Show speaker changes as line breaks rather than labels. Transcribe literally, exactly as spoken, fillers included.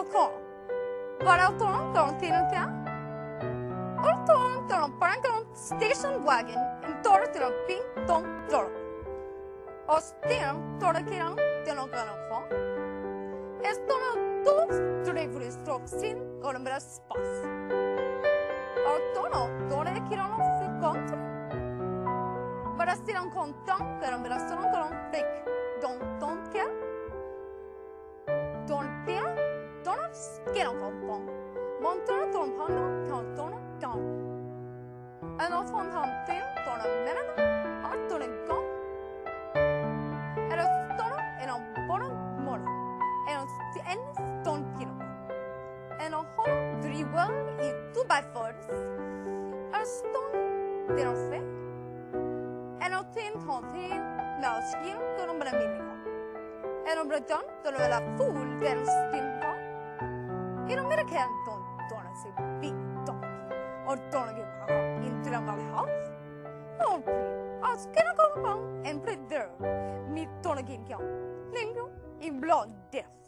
con. Para ton ton tinka. Or ton ton paranton station wagon and tor ton ping ton tor. O stem torakiran tenokanofon. Estono dos drivers stroke sin golembra spas. O tono torakiran fi contre. Bara stiran kontan golembra stonon kolon flick. Don ton ke. Don tia tono skenon konpon. Montona ton pando ton tono ton. En enfant hantin tono menana har tono gon. En stone kilo. En a whole dribble is two by fours. A stone din fe. En a tin tontin na skin to nombra miniko. En a breton to la full den stimpa. En a miracle ton ton se big donkey. Or ton give into the house. Oh, as can I go and play there. Me ton again. Lingo in blood death.